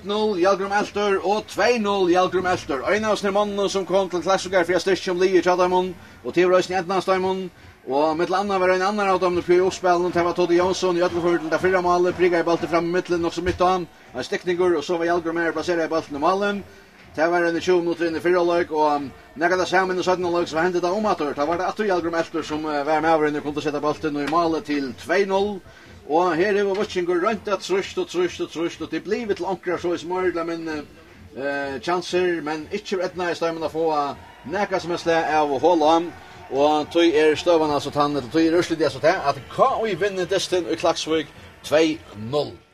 1-0 Jalgrum Elster og 2-0 Jalgrum Elster. En av sånne mannen som kom til Klassiker for jeg styrke som Lie Tjadamon og til Røysen Jentnastaimon. Og mitt landa var en annan av dem på oppspillen, det var Toddy Jonsson i Ødelford til det fyrre malet, prigget i balten frem i midtelen, også midt av han. En stikninger, og så var Jalgrum her plasseret i balten i malen. Det var en 20 minutter inn i fyrre løg, og når det sammen i 17 løg, så hendte det omater. Det var det Atter Jalgrum Elster som var med over og kunne sette balten i malet til 2-0. Og her var Vutchingur rundt at trusht, og det blev til ankrar så i smørla, men chanser, men ikke etna i stemmen å få neka som er slag av å holde ham. Og tøy støvende så tannet, og tøy russelig det så til, at K.O. vinner desten i Klaksvik 2-0.